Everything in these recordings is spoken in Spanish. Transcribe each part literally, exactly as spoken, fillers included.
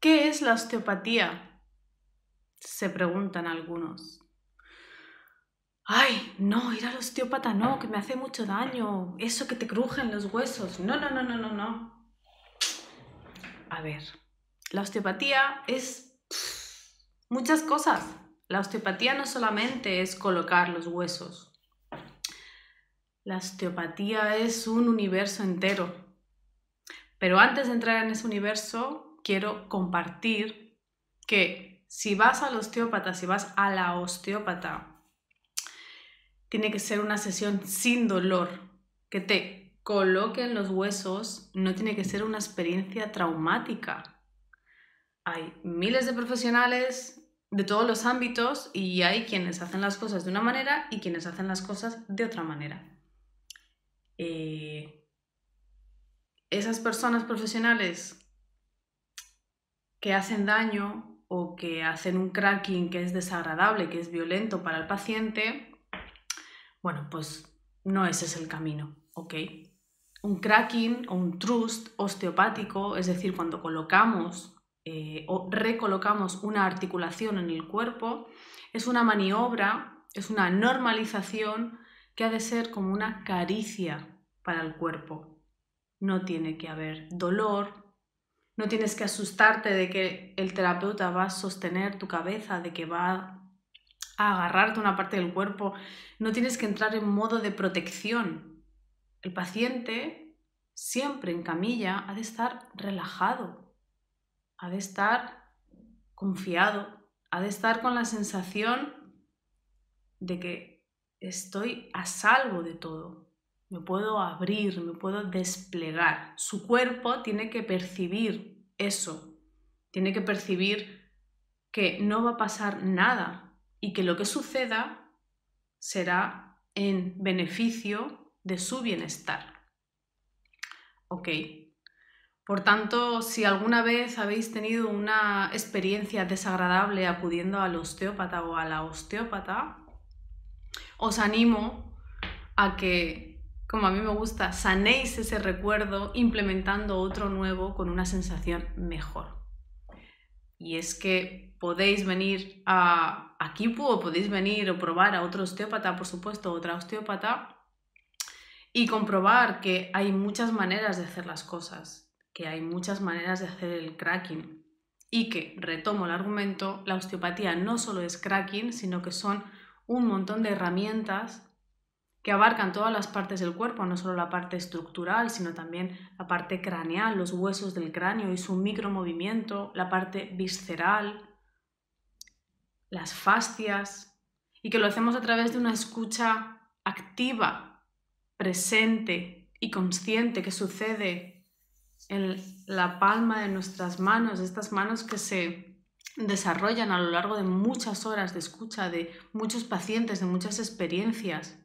¿Qué es la osteopatía? Se preguntan algunos. Ay, no, ir al osteópata no, que me hace mucho daño. Eso que te crujen los huesos. No, no, no, no, no, no. A ver, la osteopatía es muchas cosas. La osteopatía no solamente es colocar los huesos. La osteopatía es un universo entero. Pero antes de entrar en ese universo, quiero compartir que si vas al osteópata, si vas a la osteópata, tiene que ser una sesión sin dolor, que te coloquen los huesos, no tiene que ser una experiencia traumática. Hay miles de profesionales de todos los ámbitos y hay quienes hacen las cosas de una manera y quienes hacen las cosas de otra manera. Eh, esas personas profesionales que hacen daño o que hacen un cracking que es desagradable, que es violento para el paciente, bueno, pues no ese es el camino, ¿ok? Un cracking o un thrust osteopático, es decir, cuando colocamos eh, o recolocamos una articulación en el cuerpo, es una maniobra, es una normalización que ha de ser como una caricia para el cuerpo. No tiene que haber dolor, no tienes que asustarte de que el terapeuta va a sostener tu cabeza, de que va a agarrarte una parte del cuerpo. No tienes que entrar en modo de protección. El paciente, siempre en camilla, ha de estar relajado, ha de estar confiado, ha de estar con la sensación de que estoy a salvo de todo. Me puedo abrir, me puedo desplegar. Su cuerpo tiene que percibir eso, tiene que percibir que no va a pasar nada y que lo que suceda será en beneficio de su bienestar. Ok. Por tanto, si alguna vez habéis tenido una experiencia desagradable acudiendo al osteópata o a la osteópata, os animo a que, como a mí me gusta, sanéis ese recuerdo implementando otro nuevo con una sensación mejor. Y es que podéis venir a, a Kipu o podéis venir o probar a otro osteópata, por supuesto, otra osteópata, y comprobar que hay muchas maneras de hacer las cosas, que hay muchas maneras de hacer el cracking y que, retomo el argumento, la osteopatía no solo es cracking, sino que son un montón de herramientas que abarcan todas las partes del cuerpo, no solo la parte estructural, sino también la parte craneal, los huesos del cráneo y su micromovimiento, la parte visceral, las fascias, y que lo hacemos a través de una escucha activa, presente y consciente que sucede en la palma de nuestras manos, estas manos que se desarrollan a lo largo de muchas horas de escucha, de muchos pacientes, de muchas experiencias.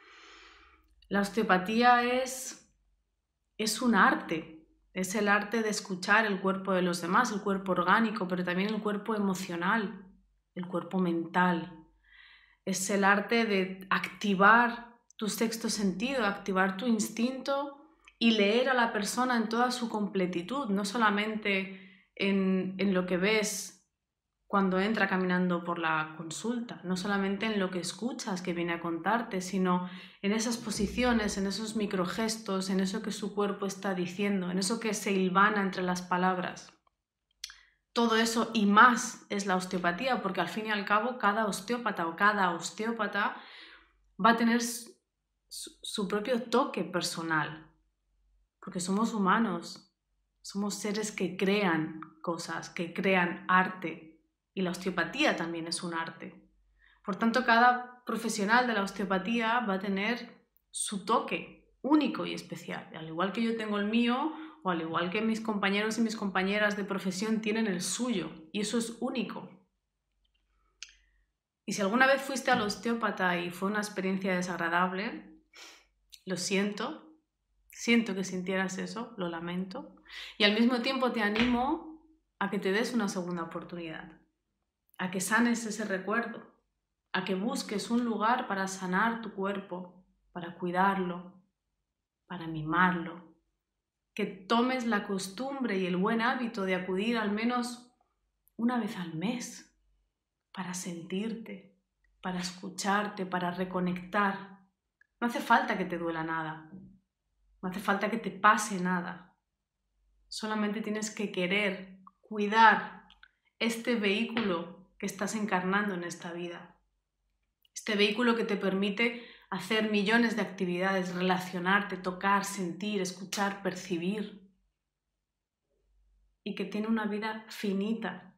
La osteopatía es, es un arte, es el arte de escuchar el cuerpo de los demás, el cuerpo orgánico, pero también el cuerpo emocional, el cuerpo mental. Es el arte de activar tu sexto sentido, activar tu instinto y leer a la persona en toda su completitud, no solamente en, en lo que ves cuando entra caminando por la consulta, no solamente en lo que escuchas que viene a contarte, sino en esas posiciones, en esos microgestos, en eso que su cuerpo está diciendo, en eso que se hilvana entre las palabras. Todo eso y más es la osteopatía, porque al fin y al cabo cada osteópata o cada osteópata va a tener su, su propio toque personal, porque somos humanos, somos seres que crean cosas, que crean arte. Y la osteopatía también es un arte. Por tanto, cada profesional de la osteopatía va a tener su toque único y especial. Al igual que yo tengo el mío, o al igual que mis compañeros y mis compañeras de profesión tienen el suyo. Y eso es único. Y si alguna vez fuiste al osteópata y fue una experiencia desagradable, lo siento. Siento que sintieras eso, lo lamento. Y al mismo tiempo te animo a que te des una segunda oportunidad. A que sanes ese recuerdo, a que busques un lugar para sanar tu cuerpo, para cuidarlo, para mimarlo, que tomes la costumbre y el buen hábito de acudir al menos una vez al mes para sentirte, para escucharte, para reconectar. No hace falta que te duela nada, no hace falta que te pase nada. Solamente tienes que querer cuidar este vehículo que estás encarnando en esta vida. Este vehículo que te permite hacer millones de actividades, relacionarte, tocar, sentir, escuchar, percibir. Y que tiene una vida finita,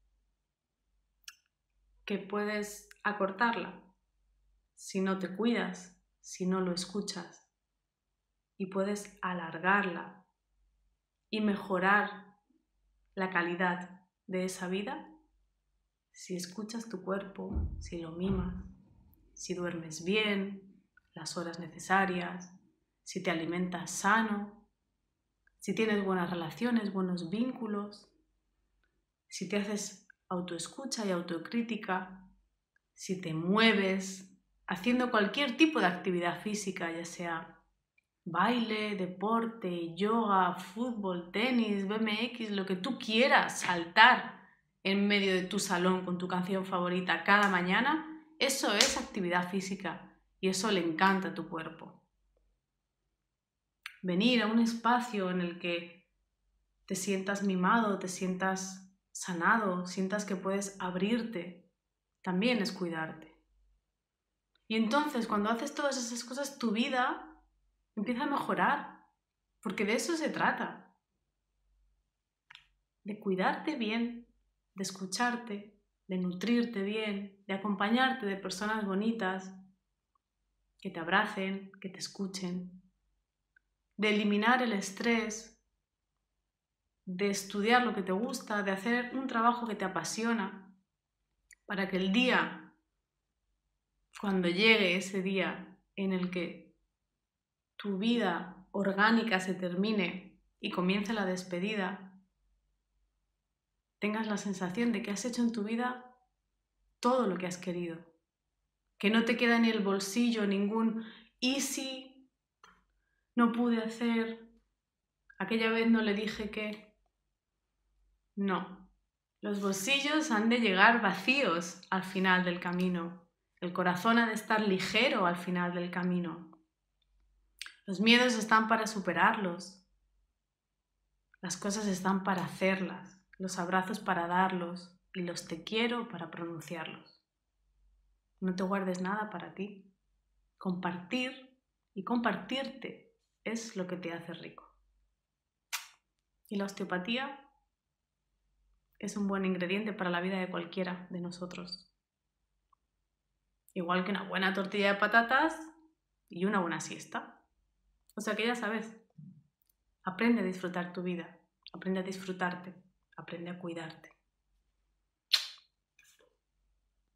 que puedes acortarla si no te cuidas, si no lo escuchas. Y puedes alargarla y mejorar la calidad de esa vida si escuchas tu cuerpo, si lo mimas, si duermes bien, las horas necesarias, si te alimentas sano, si tienes buenas relaciones, buenos vínculos, si te haces autoescucha y autocrítica, si te mueves haciendo cualquier tipo de actividad física, ya sea baile, deporte, yoga, fútbol, tenis, B M X, lo que tú quieras, saltar en medio de tu salón con tu canción favorita cada mañana, eso es actividad física y eso le encanta a tu cuerpo. Venir a un espacio en el que te sientas mimado, te sientas sanado, sientas que puedes abrirte, también es cuidarte. Y entonces, cuando haces todas esas cosas, tu vida empieza a mejorar, porque de eso se trata. De cuidarte bien, de escucharte, de nutrirte bien, de acompañarte de personas bonitas que te abracen, que te escuchen, de eliminar el estrés, de estudiar lo que te gusta, de hacer un trabajo que te apasiona, para que el día, cuando llegue ese día en el que tu vida orgánica se termine y comience la despedida, tengas la sensación de que has hecho en tu vida todo lo que has querido, que no te queda ni el bolsillo ningún ¿y si no pude hacer? Aquella vez no le dije que... No, los bolsillos han de llegar vacíos al final del camino. El corazón ha de estar ligero al final del camino. Los miedos están para superarlos. Las cosas están para hacerlas, los abrazos para darlos y los te quiero para pronunciarlos. No te guardes nada para ti. Compartir y compartirte es lo que te hace rico. Y la osteopatía es un buen ingrediente para la vida de cualquiera de nosotros. Igual que una buena tortilla de patatas y una buena siesta. O sea que ya sabes, aprende a disfrutar tu vida, aprende a disfrutarte, aprende a cuidarte.